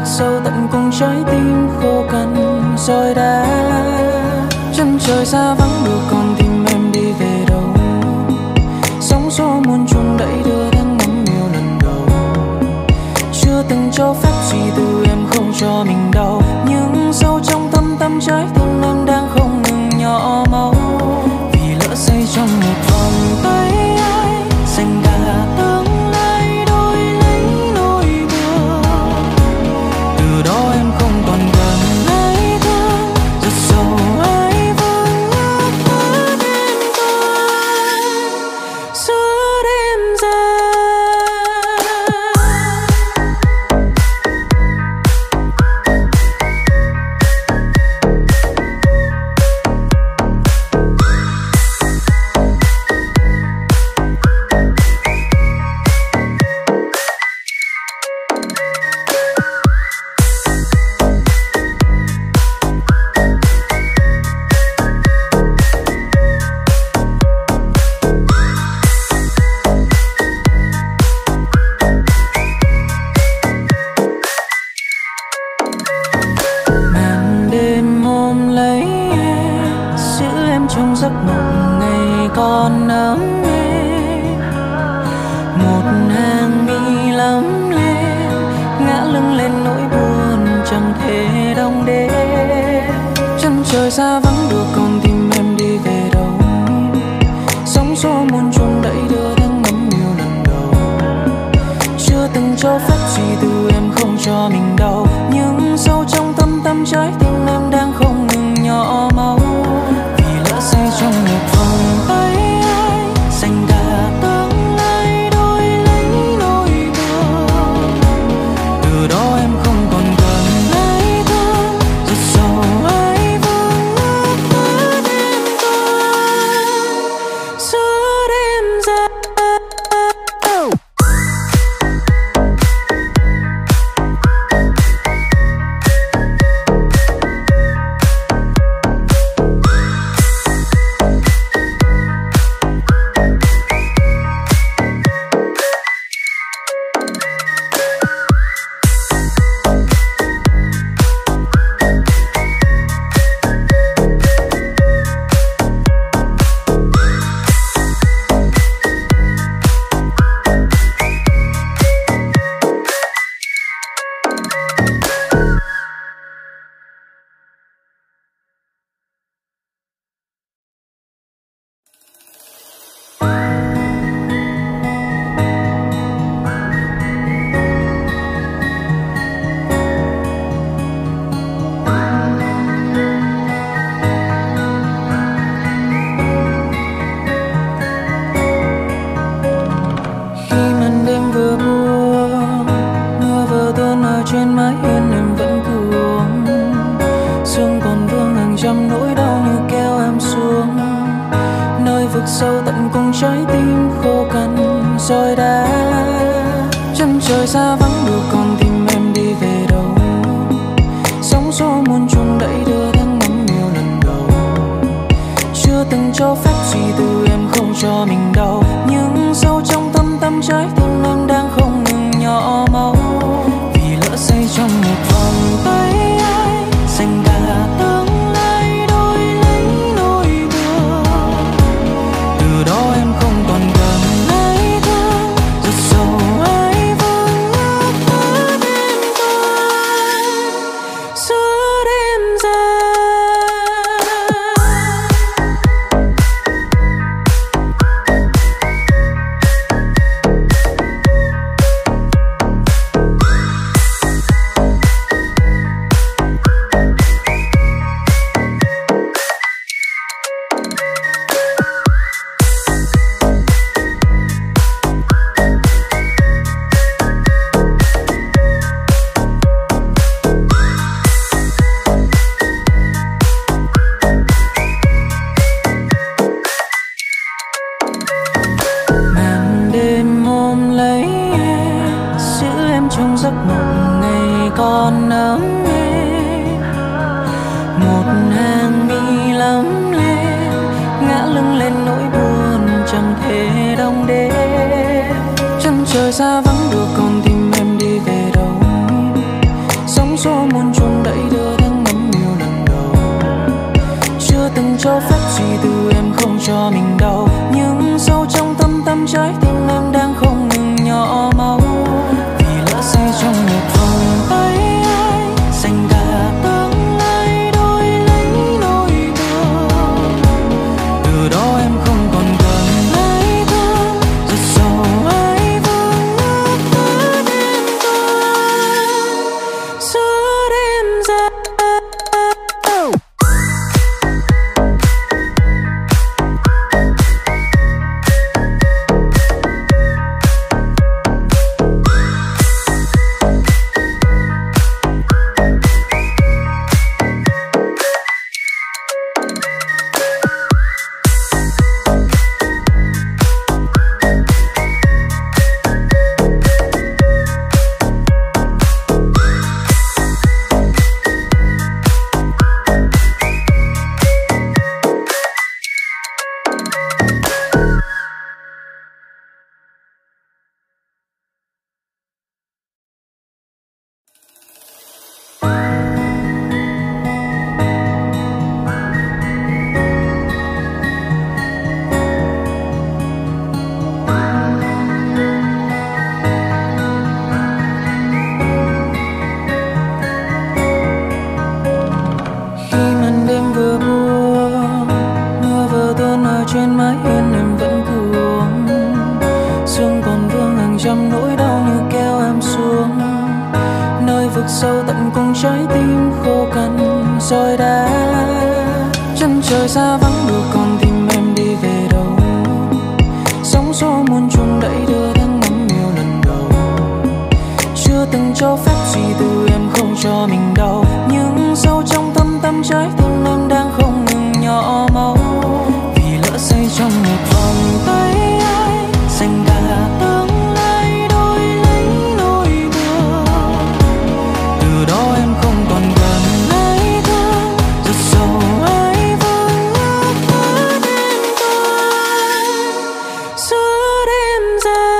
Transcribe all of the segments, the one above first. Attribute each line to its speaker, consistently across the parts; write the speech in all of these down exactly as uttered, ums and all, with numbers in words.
Speaker 1: sâu tận cùng trái tim khô cằn rồi đã. Chân trời xa vắng đưa con tim em đi về đâu, sóng gió muôn trùng đẩy đưa đang ngắm yêu lần đầu. Chưa từng cho phép gì từ em không cho mình đau, nhưng sâu trong thâm tâm trái tim em đang không ngừng nhỏ máu. Vì lỡ say trong một vòng tay ai dành cả tương lai đổi lấy nỗi buồn. Từ đó em không còn gần ai thương, rất sâu ai vương nhắc tới bên tôi giữa đêm dài. Trong giấc mộng ngày còn ấm êm, một hàng mi lấm lên ngã lưng lên nỗi buồn chẳng thể đong đếm. Chân trời xa vắng đưa con tim em đi về đâu, sóng gió muôn trùng đẩy đưa đang ngắm yêu lần đầu. Chưa từng cho phép gì từ em không cho mình đau, nhưng sâu trong thâm tâm trái tim em đang không ngừng nhỏ máu. Say trong một vòng tay ai dành cả tương lai đổi lấy nỗi buồn. Từ đó em không còn gần ai thương, rất sâu ai vương nhắc tới bên tôi giữa đêm dài. Trên mái hiên em vẫn cứ uống, sương còn vương hàng trăm nỗi đau như kéo em xuống nơi vực sâu tận cùng trái tim khô cằn rồi đã. Chân trời xa vắng đưa con tim em đi về đâu, sóng gió muôn trùng đẩy đưa đang ngắm yêu lần đầu. Chưa từng cho phép gì từ em không cho mình đau, nhưng sâu trong thâm tâm trái tim em đang không ngừng nhỏ máu. Say trong một vòng tay ai dành cả tương lai đổi lấy nỗi buồn. Từ đó em không còn gần ai thương, rất sâu ai vương nhắc tới bên tôi giữa đêm dài. Trong giấc mộng ngày còn ấm êm, một hàng mi lấm lên ngã lưng lên nỗi buồn chẳng thể đong đếm. Chân trời xa vắng đưa con tim em đi về đâu, vực sâu tận cùng trái tim khô cằn rồi đá. Chân trời xa vắng được còn tìm em đi về đâu. Sóng xô muôn trùng đẩy đưa tháng năm yêu lần đầu. Chưa từng cho phép gì từ em không cho mình đau. Nhưng sâu trong thâm tâm trái tim em đang không ngừng nhỏ máu. Vì lỡ say trong một vòng tay ai dành cả tương lai đổi lấy nỗi buồn. Từ đó em không còn gần ai thương rất sâu ai vương ước mất em tôi giữa đêm dài.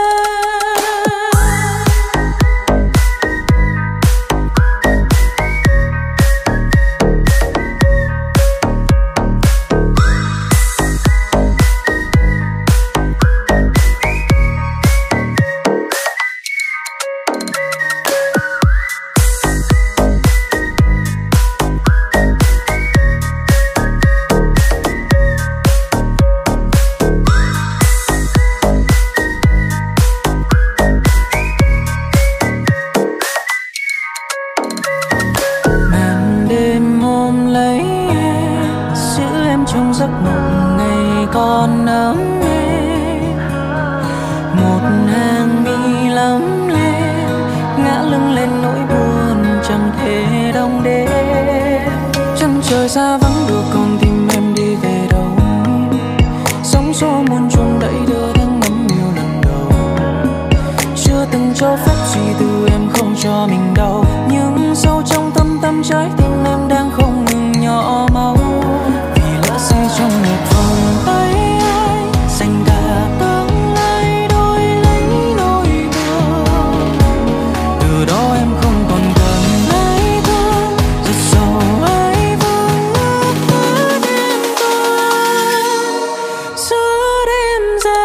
Speaker 1: Trong giấc mộng ngày còn ấm êm, một hàng mi lấm lên ngã lưng lên nỗi buồn chẳng thể đong đếm. Chân trời xa vắng được còn tìm em đi về đâu. Sóng xô muôn trùng đẩy đưa tháng năm yêu lần đầu. Chưa từng cho phép gì từ em không cho mình đau. Nhưng sâu trong thâm tâm trái tim em đang không ngừng nhỏ máu. Say trong một vòng tay ai dành cả tương lai đổi lấy nỗi buồn. Từ đó em không còn cần ai thương rất sâu ai vương ước mất em tôi giữa đêm dài.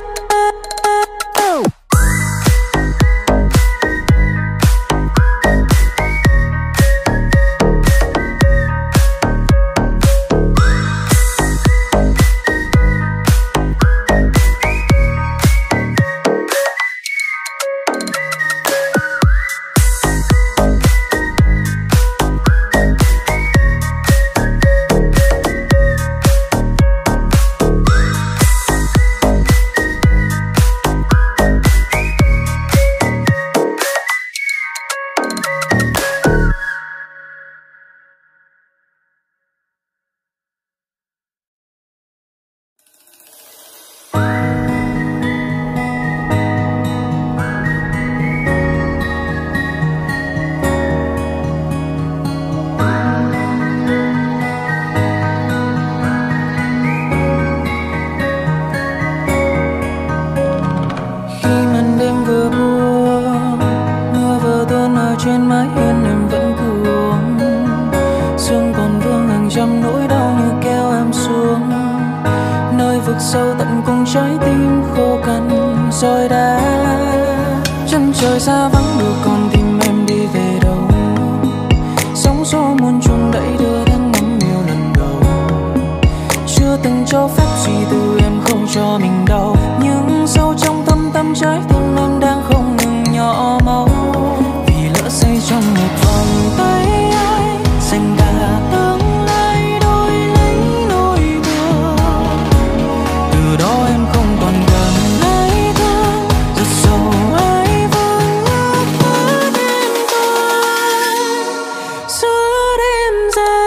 Speaker 1: Trên mái hiên em vẫn cứ uống. Sương còn vương hàng trăm nỗi đau như kéo em xuống. Nơi vực sâu tận cùng trái tim khô cằn rồi đá. Chân trời xa vắng được còn tìm em đi về đâu. Sóng xô muôn trùng đẩy đưa tháng năm yêu lần đầu. Chưa từng cho phép gì từ em không cho mình đau. Nhưng sâu trong thâm tâm trái tim em đang không ngừng nhỏ máu. Say trong một vòng tay ai dành cả tương lai đổi lấy nỗi buồn. Từ đó em không còn gần ai thương rất sâu ai vương ước mất em tôi giữa đêm dài.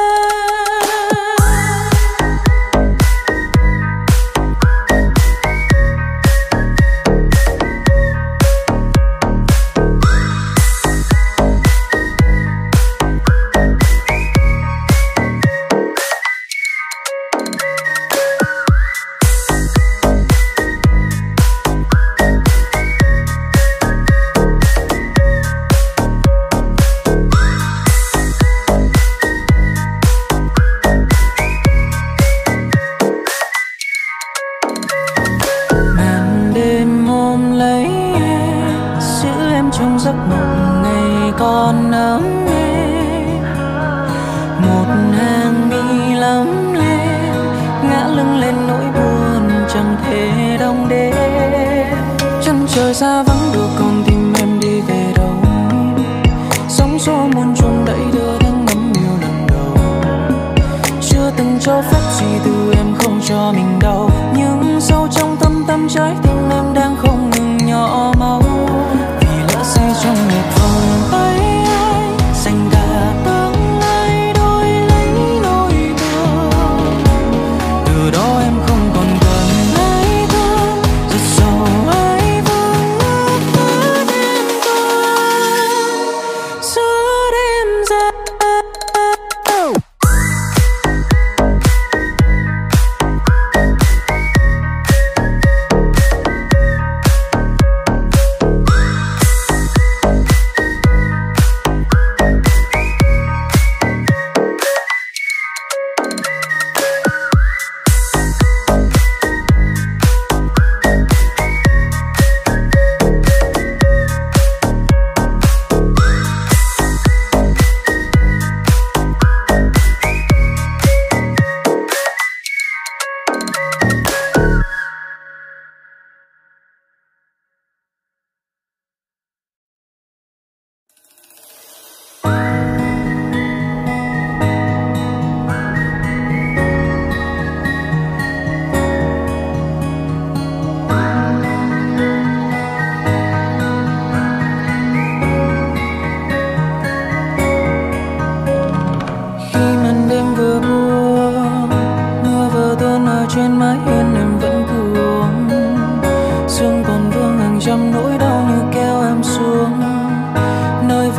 Speaker 1: Trong giấc mộng ngày còn ấm êm, một hàng mi lấm lên ngã lưng lên nỗi buồn chẳng thể đong đếm. Chân trời xa vắng được còn tìm em đi về đâu.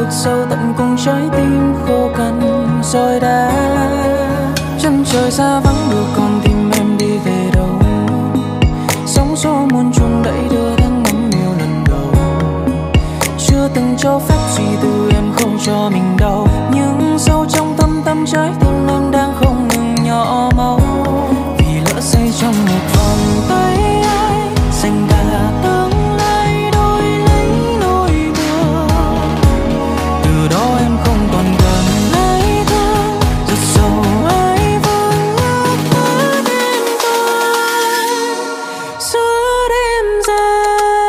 Speaker 1: vực sâu tận cùng trái tim khô cằn rồi đá. Chân trời xa vắng được còn tìm em đi về đâu. Sóng gió muôn trùng đẩy đưa đang ngắm yêu lần đầu. Chưa từng cho phép gì từ em không cho mình đau. Nhưng sâu trong thâm tâm trái tim em đang không ngừng nhỏ máu. Vì lỡ say trong một vòng tay ai dành cả tương lai đổi lấy nỗi buồn. Từ đó em không còn gần ai thương rất sâu ai vương ước mơ đến tôi giữa đêm dài.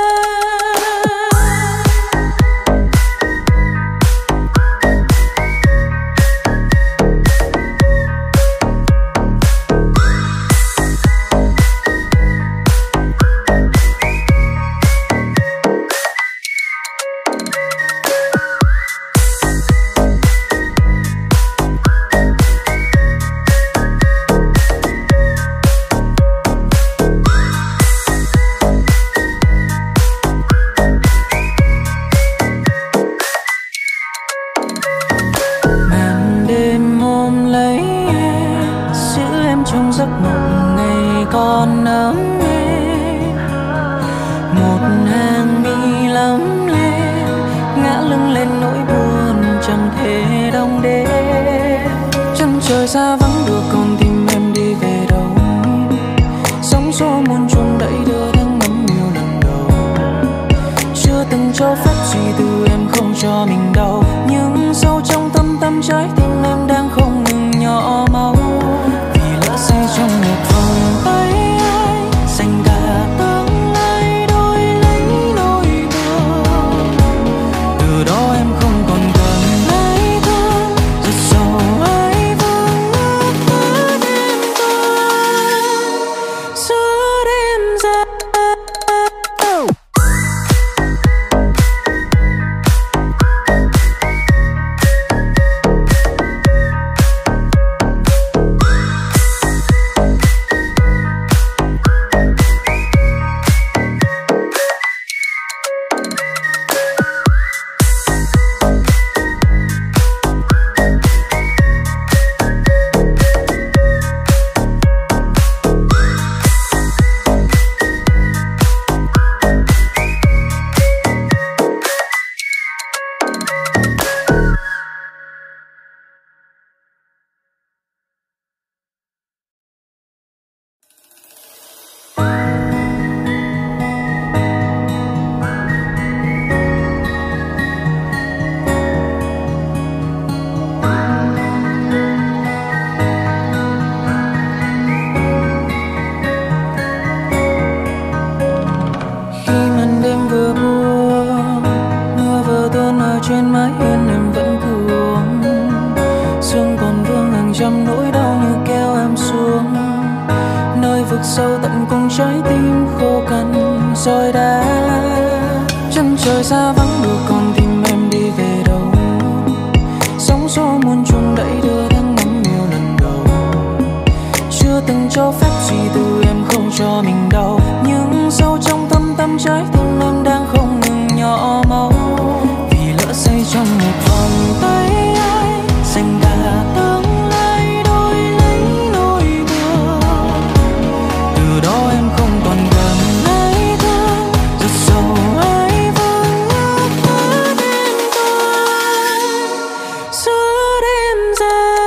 Speaker 1: Trong giấc mộng ngày còn ấm êm, một hàng mi lấm lem ngã lưng lên nỗi buồn chẳng thể đong đếm. Chân trời xa vắng được còn tìm em đi về đâu. Sóng gió muôn trùng đẩy đưa đang ngắm yêu lần đầu. Chưa từng cho phép gì từ em không cho mình đau. Nhưng sâu trong thâm tâm trái tim em đang không ngừng nhỏ máu. Say trong một vòng tay ai dành cả tương lai đổi lấy nỗi buồn. Từ đó em không còn gần ai thương rất sâu ai vương ước mơ đến tôi giữa đêm dài. Trên mái hiên em vẫn cứ uống. Sương còn vương hàng trăm nỗi đau như kéo em xuống. Nơi vực sâu tận cùng trái tim khô cằn rồi đá. Chân trời xa vắng được còn tìm em đi về đâu. Sóng gió muôn trùng đẩy đưa đang ngắm yêu lần đầu. Chưa từng cho phép gì từ em không cho mình đau. Nhưng sâu trong thâm tâm trái tim em đang không ngừng nhỏ máu. Say trong một vòng tay ai dành cả tương lai đổi lấy nỗi buồn. Từ đó em không còn gần ai thương rất sâu ai vương ước mơ đến tôi giữa đêm dài.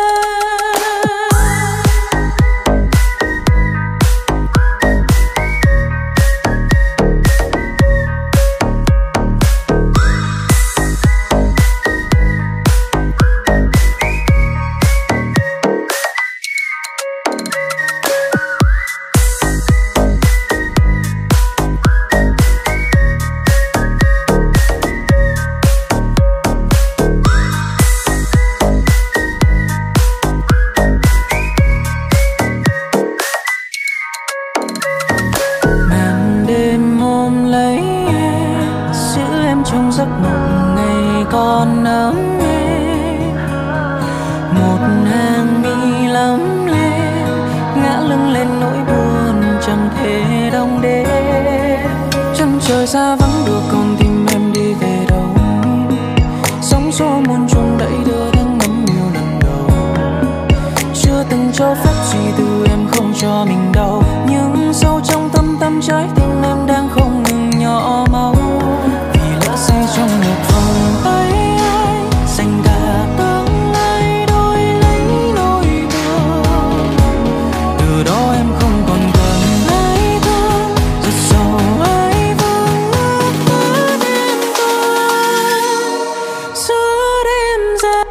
Speaker 1: Trong giấc mộng ngày còn ấm êm, một hàng mi lấm lem ngã lưng lên nỗi buồn chẳng thể đong đếm. Chân trời xa vắng được còn tìm em đi về đâu. số muôn trùng đẩy đưa tháng năm yêu lần đầu. Chưa từng cho phép gì từ em không cho mình đau, nhưng sâu trong thâm tâm trái tim em đang không ngừng nhỏ máu. Vì lỡ say trong một vòng tay ai dành cả tương lai đổi lấy nỗi buồn. Từ đó em không còn gần ai thương, rất sâu ai vương ước đến em tôi giữa đêm dài.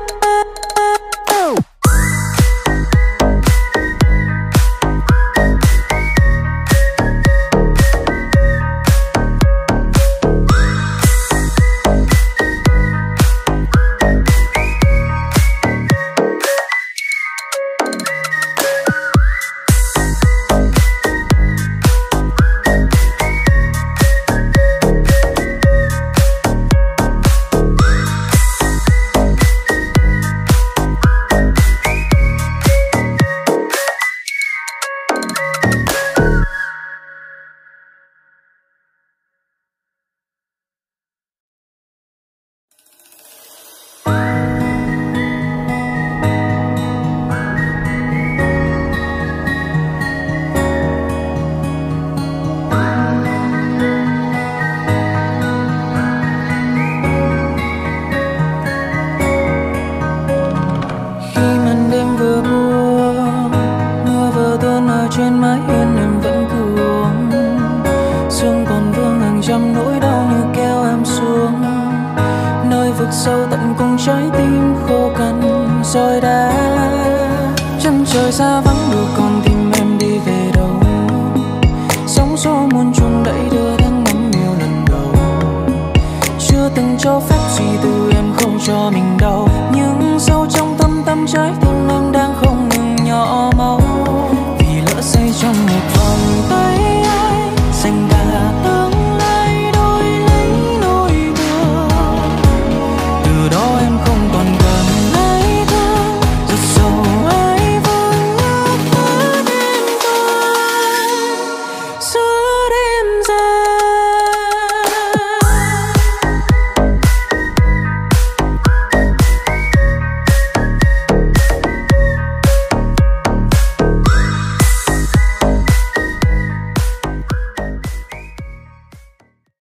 Speaker 1: Trên mái hiên em vẫn cứ uống, sương còn vương hàng trăm nỗi đau như kéo em xuống nơi vực sâu tận cùng trái tim khô cằn. Rồi đã chân trời xa vắng được còn